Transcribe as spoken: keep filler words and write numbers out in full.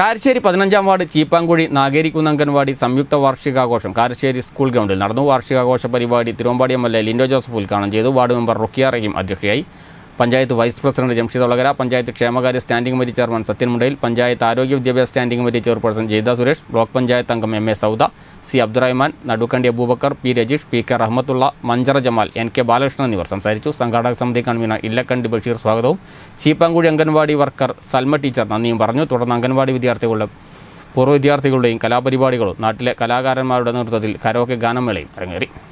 കാരശ്ശേരി പതിനഞ്ചാം വാർഡ് ചീപ്പാങ്കുഴി നാഗേരിക്കുന്ന് അംഗൻവാടി സംയുക്ത വാർഷികാഘോഷം കാരശ്ശേരി സ്കൂൾ ഗ്രൗണ്ടിൽ നടന്നു. വാർഷികാഘോഷ പരിപാടി Thiruvambady M L A Lindo Joseph ഉദ്ഘാടനം ചെയ്തു. വാർഡ് മെമ്പർ റുക്കിയ റഹീം അധ്യക്ഷയായി. പഞ്ചായത്ത് വൈസ് പ്രസിഡന്റ് ജംഷിദ് ഒളകര, പഞ്ചായത്ത് ക്ഷേമകാര്യ standing committee chairman Sathyan Mundayil, panchayat ആരോഗ്യ വിദ്യാഭ്യാസ standing committee chairperson Jayda Suresh, block panchayat അംഗം M A Sauda, C Abdurahman, Nadukkandi Abubakar, P Rajeesh, P K Rahmathulla, Manjara Jamal, N K Balakrishnan എന്നിവർ സംസാരിച്ചു. സംഘാടക സമിതി കൺവീനർ ഇല്ലക്കണ്ടി ബഷീർ സ്വാഗതവും ചീപ്പാങ്കുഴി അംഗൻവാടി വർക്കർ സൽമ ടീച്ചർ നന്ദിയും പറഞ്ഞു. തുടർന്ന് അംഗൻവാടി വിദ്യാർത്ഥികളുടെ പൂർവ്വ വിദ്യാർത്ഥികളുടെയും കലാപരിപാടികളും നാട്ടിലെ കലാകാരന്മാരുടെ നേതൃത്വത്തിൽ കരോക്കെ ഗാനമേളയും അരങ്ങേറി.